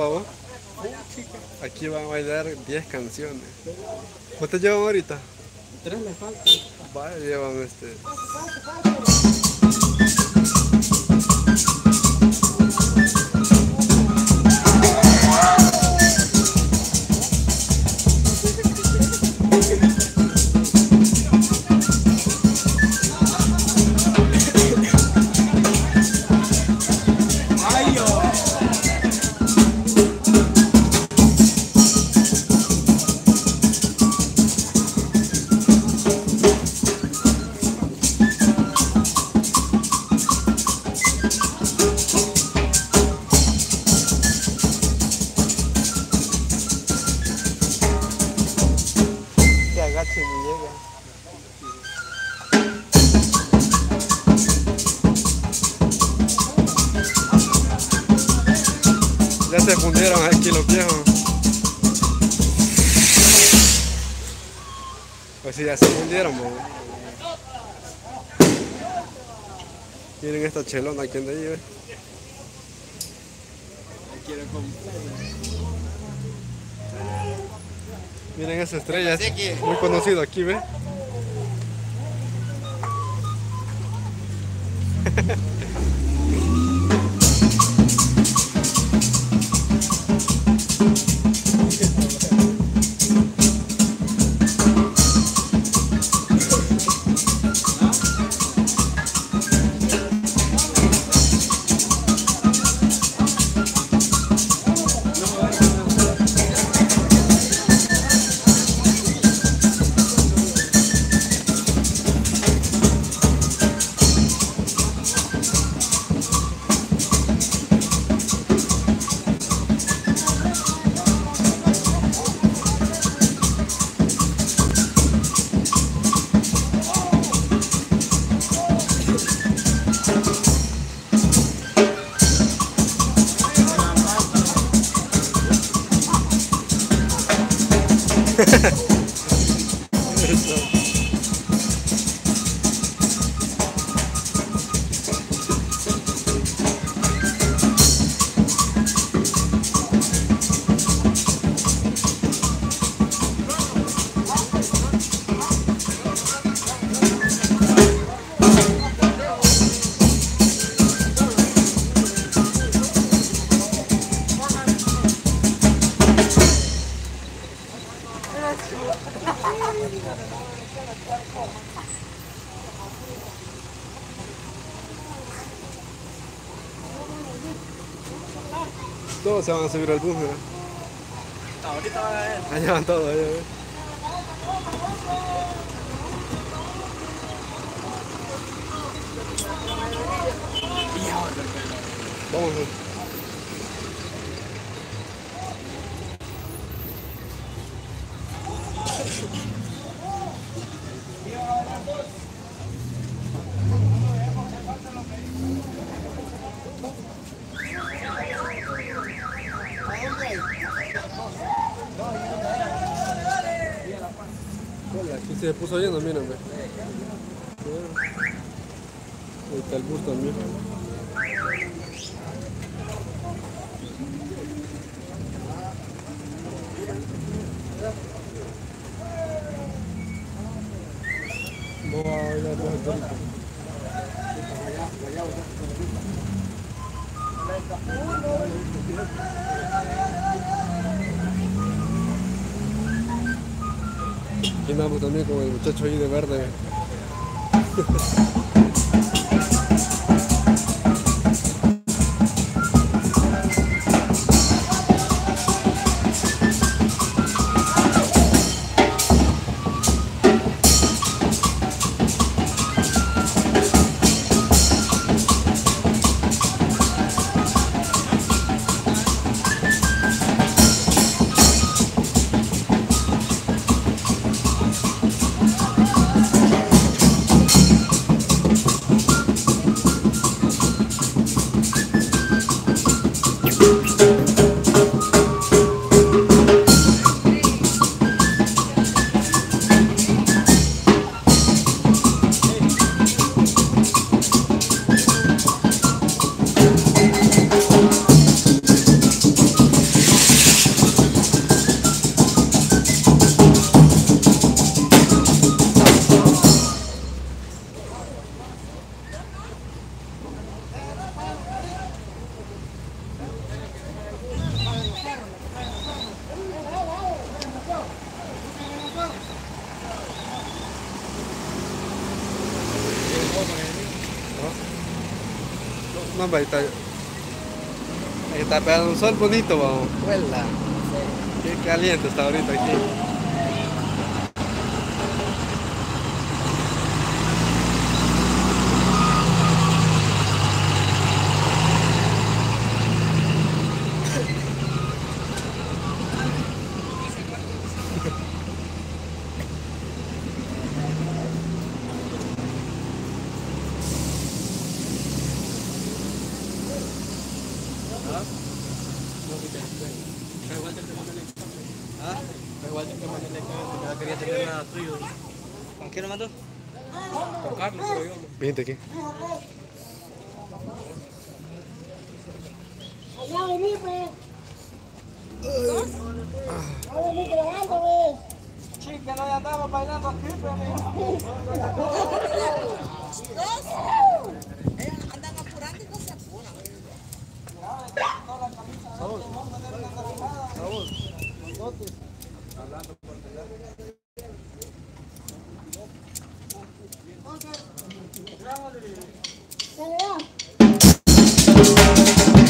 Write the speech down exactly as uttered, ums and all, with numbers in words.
vos. Aquí va a bailar diez canciones. ¿Cuántas llevan ahorita? Tres le faltan. Vaya, llevan este. Se agacha y me llega. Ya se fundieron aquí los viejos. Pues sí, ya se fundieron, bo. Miren esta chelona aquí anda ahí, ¿ves? Quiero comprar. Miren esa estrella, es muy conocido aquí, ¿ves? Todos se van a subir al bus, ¿verdad? Ahorita van a ver. Allá van todos, allá, ¿ves? Vamos a ver. Hola, aquí se puso lleno, miren, ve. Ahí está el bus también. Vamos a bailar los actores. Aquí andamos también con el muchacho ahí de verde. No, ahí está. Ahí está pegando un sol bonito, vamos. Huela. Qué caliente está ahorita aquí. ¿Ah? Igual que mandarle que ya quería tener nada tuyo. ¿Con quién lo mandó? Con Carlos, creo yo. Vente aquí. Allá vení, pues. No vení trabajando, pues. Chica, no ya andaba bailando aquí, pero Andan apurando y no se apuran. Dale, va.